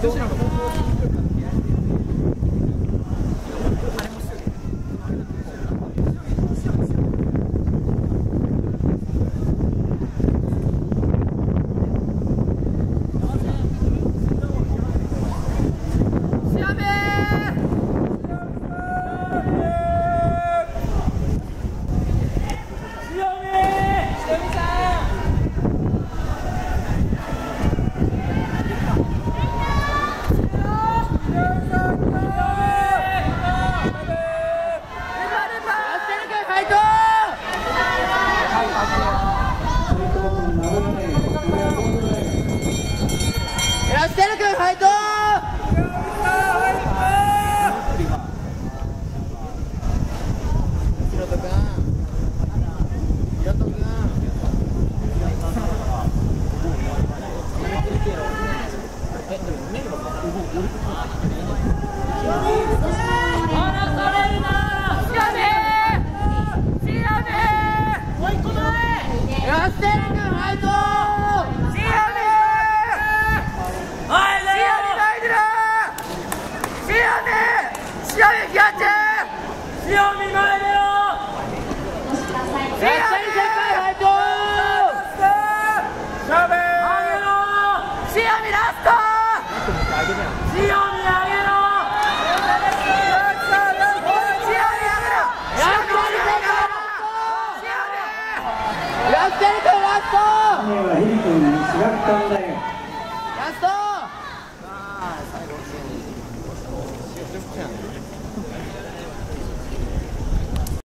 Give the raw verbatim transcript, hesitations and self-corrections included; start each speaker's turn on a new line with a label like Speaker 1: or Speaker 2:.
Speaker 1: ステル君ファイト。ひろと君、ひろと君。離されるな。しやめ。しやめ。追い込め。よステル君ファイト。しやめキャッチ。しやみ前だよ。しやみ先輩ファイト。しやめあげろ。しやみラスト。しやみあげろ。しやみあげろ。やってるかラスト。は日比君志学館大学ラスト。さあ最後。